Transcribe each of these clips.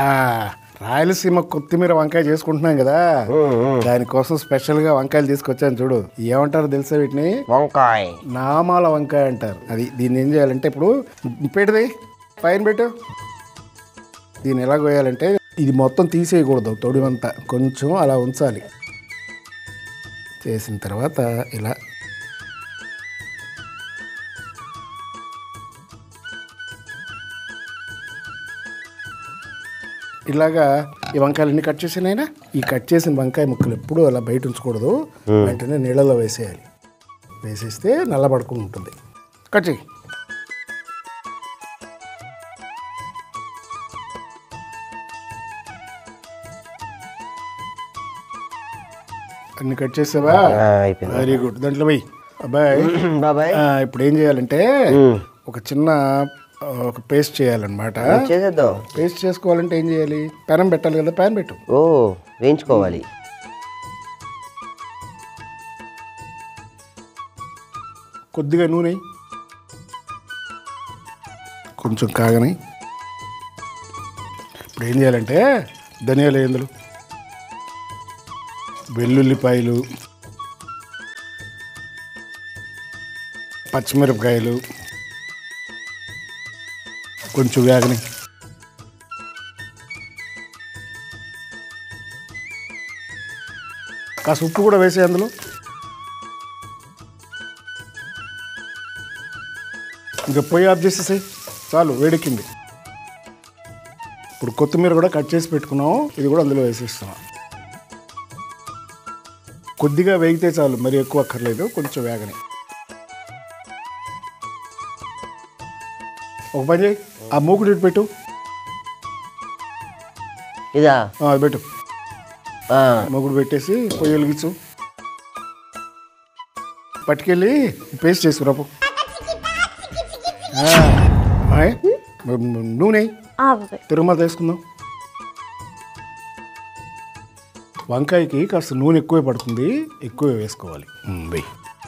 ఆ, రాయలసీమ కొత్తిమీర వంకాయ చేసుకుంటున్నాం కదా, దానికోసం స్పెషల్గా వంకాయలు తీసుకొచ్చాను చూడు. ఏమంటారు తెలుసా వీటిని? వంకాయ. నామాల వంకాయ అంటారు. అది దీన్ని ఏం చేయాలంటే ఇప్పుడు పెట్టిది పైన పెట్టు. దీన్ని ఎలా కోయాలంటే ఇది మొత్తం తీసేయకూడదు, తొడివంతా కొంచెం అలా ఉంచాలి. చేసిన తర్వాత ఇలా ఇలాగా ఈ వంకాయలన్నీ కట్ చేసినైనా ఈ కట్ చేసిన వంకాయ ముక్కలు ఎప్పుడూ అలా బయట ఉంచకూడదు, వెంటనే నీళ్ళలో వేసేయాలి. వేసేస్తే నల్లబడుకుని ఉంటుంది. కట్ చేయి. అన్ని కట్ చేసావా? Very good. దాంట్లో పోయి బాబాయ్. ఇప్పుడు ఏం చేయాలంటే ఒక చిన్న ఒక పేస్ట్ చేయాలన్నమాట. పేస్ట్ చేసుకోవాలంటే ఏం చేయాలి? పెనం పెట్టాలి కదా, ప్యాన్ పెట్టు. వేయించుకోవాలి. కొద్దిగా నూనె, కొంచెం కాగని. ఇప్పుడు ఏం చేయాలంటే ధనియాలు ఏందులు, వెల్లుల్లిపాయలు, పచ్చిమిరపకాయలు కొంచెం వేగని, కాస్త ఉప్పు కూడా వేసే అందులో. ఇంకా పొయ్యి ఆఫ్ చేసేసాయి, చాలు, వేడెక్కింది. ఇప్పుడు కొత్తిమీర కూడా కట్ చేసి పెట్టుకున్నాం, ఇది కూడా అందులో వేసేస్తున్నాం. కొద్దిగా వేగితే చాలు, మరి ఎక్కువ అక్కర్లేదు, కొంచెం వేగని. ఒక పని చేయి, ఆ మూకుడు ఇటు పెట్టు. ఇదా? అది పెట్టు. మూకుడు పెట్టేసి పొయ్యి వెలిగించు. పట్టుకెళ్ళి పేస్ట్ చేసుకురాపు. నూనె తిరుమల తీసుకుందాం. వంకాయకి కాస్త నూనె ఎక్కువే పడుతుంది, ఎక్కువే వేసుకోవాలి. వెయ్యి.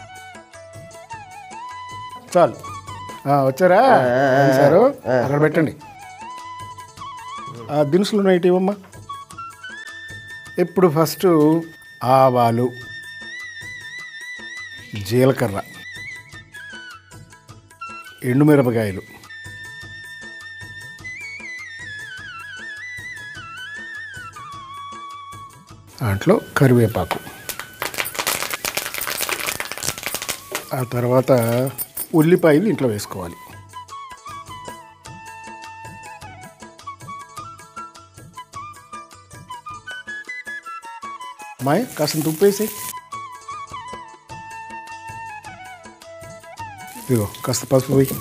చాలు. వచ్చారా సారు? అక్కడ పెట్టండి. దినుసులు నైట్ ఇవ్వమ్మా. ఇప్పుడు ఫస్ట్ ఆవాలు, జీలకర్ర, ఎండుమిరపకాయలు, దాంట్లో కరివేపాకు, ఆ తర్వాత ఉల్లిపాయలు ఇంట్లో వేసుకోవాలి. మాయ కాస్త ఉప్పు వేసి, ఇదిగో కాస్త పసుపు వేయి.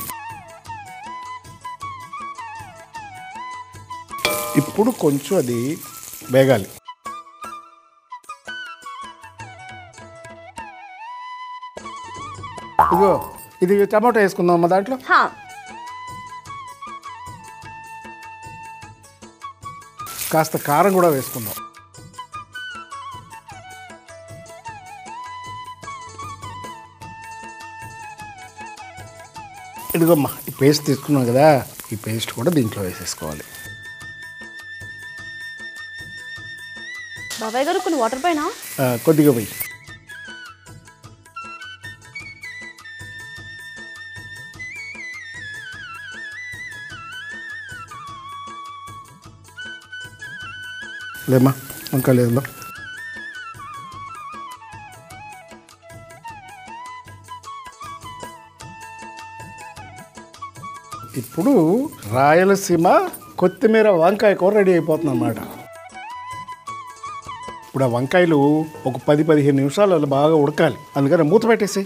ఇప్పుడు కొంచెం అది వేగాలి. ఇదిగో ఇది టమాటో వేసుకుందాం అమ్మ. దాంట్లో కాస్త కారం కూడా వేసుకుందాం. ఇదిగోమ్మా ఈ పేస్ట్ తీసుకున్నాం కదా, ఈ పేస్ట్ కూడా దీంట్లో వేసేసుకోవాలి. బాబాయ్ గారు కొన్ని వాటర్ పైన కొద్దిగా పోయి. లేమ్మా వంకాయ లేదు. ఇప్పుడు రాయలసీమ కొత్తిమీర వంకాయ కూర రెడీ అయిపోతుంది అన్నమాట. ఇప్పుడు ఆ వంకాయలు ఒక 10-15 నిమిషాలు అలా బాగా ఉడకాలి, అందుకని మూత పెట్టేసి.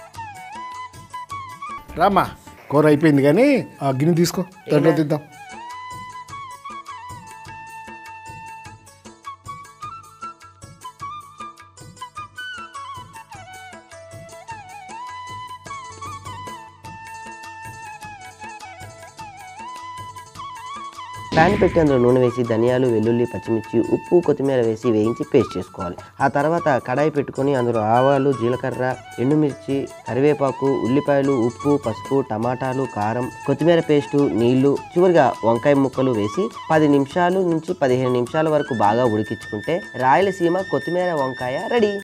రామ్మా, కూర అయిపోయింది కానీ ఆ గిన్నె తీసుకో, దాంట్లో తిద్దాం. ప్యాన్ పెట్టి అందులో నూనె వేసి ధనియాలు, వెల్లుల్లి, పచ్చిమిర్చి, ఉప్పు, కొత్తిమీర వేసి వేయించి పేస్ట్ చేసుకోవాలి. ఆ తర్వాత కడాయి పెట్టుకొని అందులో ఆవాలు, జీలకర్ర, ఎండుమిర్చి, కరివేపాకు, ఉల్లిపాయలు, ఉప్పు, పసుపు, టమాటాలు, కారం, కొత్తిమీర పేస్టు, నీళ్లు, చివరిగా వంకాయ ముక్కలు వేసి 10 నిమిషాలు నుంచి 15 నిమిషాల వరకు బాగా ఉడికించుకుంటే రాయలసీమ కొత్తిమీర వంకాయ రెడీ.